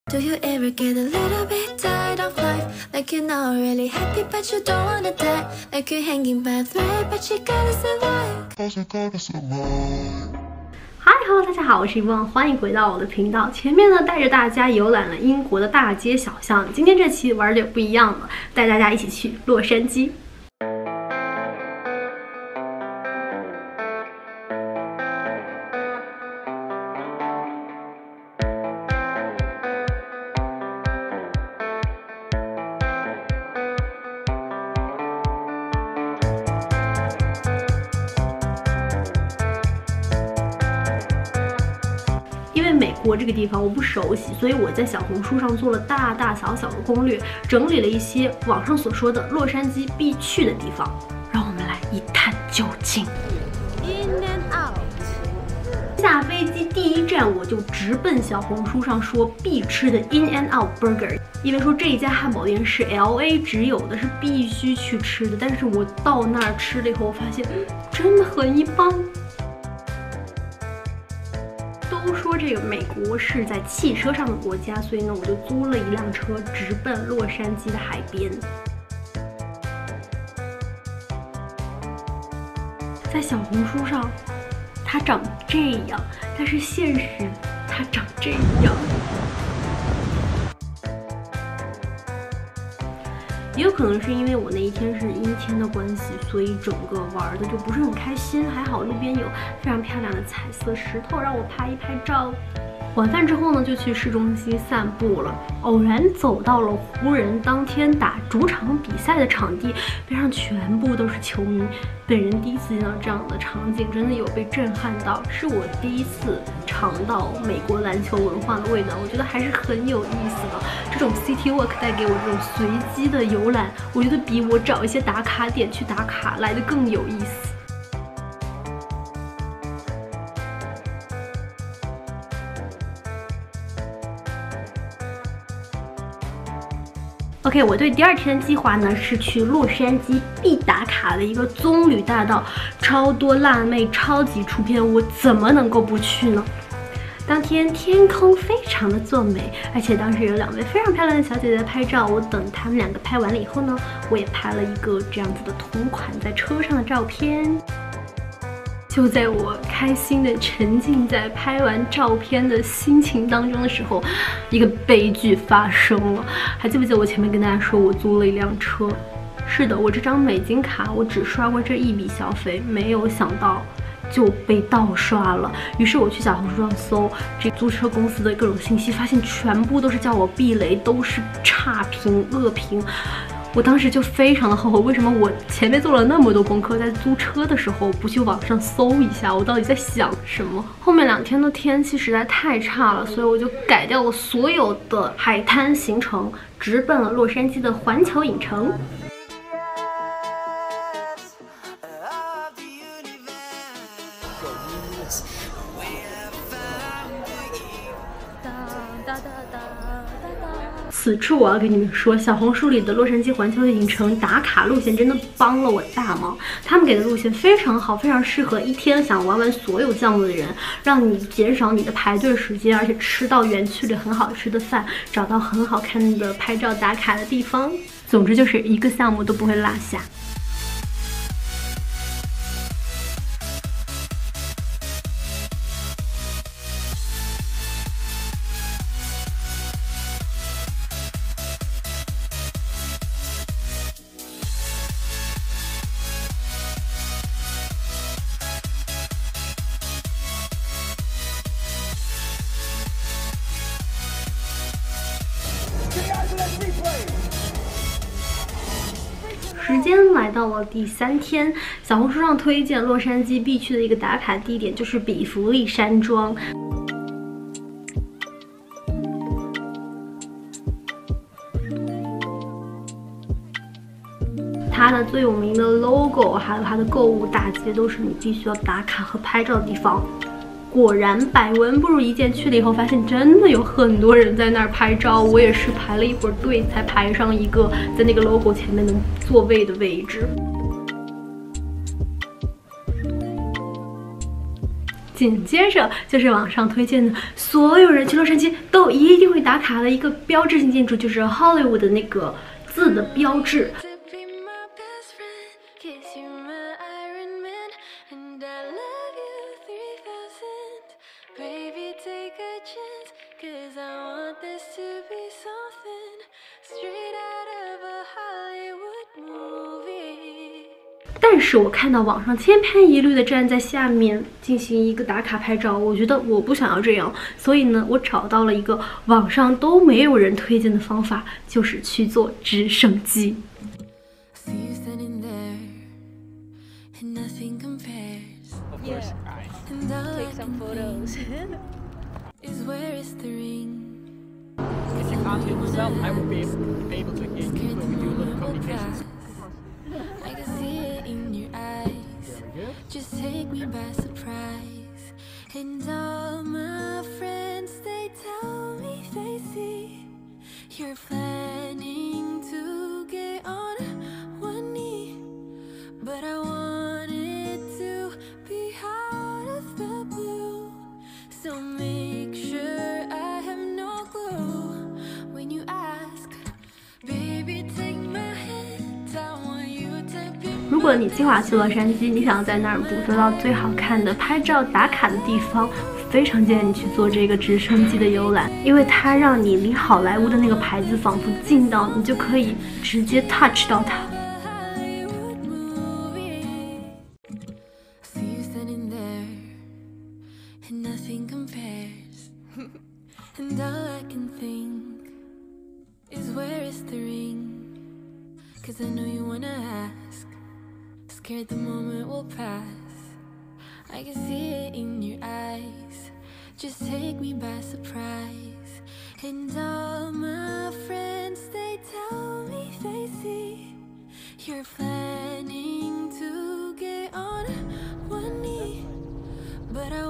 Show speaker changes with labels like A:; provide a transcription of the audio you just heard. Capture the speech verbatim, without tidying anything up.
A: Do you ever get a little bit tired of life? Like you're not really happy but you don't wanna die. Like you're hanging by a thread but you gotta survive. Cause you gotta survive.
B: 嗨 ，Hello， 大家好，我是一梦，欢迎回到我的频道。前面呢，带着大家游览了英国的大街小巷，今天这期玩点不一样了，带大家一起去洛杉矶。因为美国这个地方我不熟悉，所以我在小红书上做了大大小小的攻略，整理了一些网上所说的洛杉矶必去的地方，让我们来一探究竟。In and out。下飞机第一站我就直奔小红书上说必吃的 In and Out Burger， 因为说这一家汉堡店是 L A 只有的，是必须去吃的。但是我到那儿吃了以后，我发现真的很一般。都说这个美国是在汽车上的国家，所以呢，我就租了一辆车，直奔洛杉矶的海边。在小红书上，它长这样，但是现实它长这样。也有可能是因为我那一天是阴天的关系，所以整个玩的就不是很开心。还好路边有非常漂亮的彩色石头，让我拍一拍照。晚饭之后呢，就去市中心散步了。偶然走到了湖人当天打主场比赛的场地，边上全部都是球迷。本人第一次见到这样的场景，真的有被震撼到。是我第一次尝到美国篮球文化的味道，我觉得还是很有意思的。这种 City Walk 带给我这种随机的游览，我觉得比我找一些打卡点去打卡来的更有意思。OK， 我对第二天的计划呢是去洛杉矶必打卡的一个棕榈大道，超多辣妹，超级出片，我怎么能够不去呢？当天天空非常的作美，而且当时有两位非常漂亮的小姐姐拍照。我等她们两个拍完了以后呢，我也拍了一个这样子的同款在车上的照片。就在我开心的沉浸在拍完照片的心情当中的时候，一个悲剧发生了。还记不记得我前面跟大家说我租了一辆车？是的，我这张美金卡我只刷过这一笔消费，没有想到就被盗刷了。于是我去小红书上搜这租车公司的各种信息，发现全部都是叫我避雷，都是差评恶评。我当时就非常的后悔，为什么我前面做了那么多功课，在租车的时候不去网上搜一下，我到底在想什么？后面两天的天气实在太差了，所以我就改掉了所有的海滩行程，直奔了洛杉矶的环球影城。此处我要跟你们说，小红书里的洛杉矶环球影城打卡路线真的帮了我大忙。他们给的路线非常好，非常适合一天想玩完所有项目的人，让你减少你的排队时间，而且吃到园区里很好吃的饭，找到很好看的拍照打卡的地方。总之就是一个项目都不会落下。时间来到了第三天，小红书上推荐洛杉矶必去的一个打卡地点就是比弗利山庄。它的最有名的 logo 还有它的购物大街都是你必须要打卡和拍照的地方。果然百闻不如一见，去了以后发现真的有很多人在那儿拍照，我也是排了一会儿队才排上一个在那个 logo 前面能座位的位置。 紧接着就是网上推荐的，所有人去洛杉矶都一定会打卡的一个标志性建筑，就是 Hollywood 的那个字的标志。但是我看到网上千篇一律的站在下面进行一个打卡拍照，我觉得我不想要这样，所以呢，我找到了一个网上都没有人推荐的方法，就是去坐直升机。
A: I can see it in your eyes. Just take me by surprise. And all my friends, they tell me they see you're planning to get on one knee. But I want it to be out of the blue. So make sure I have no clue when you ask, baby, take my hand, I want you to be.
B: 如果你计划去洛杉矶，你想在那儿捕捉到最好看的拍照打卡的地方，我非常建议你去坐这个直升机的游览，因为它让你离好莱坞的那个牌子仿佛近到你就可以直接 touch 到它。
A: Scared the moment will pass. I can see it in your eyes. Just take me by surprise. And all my friends, they tell me they see you're planning to get on one knee. But I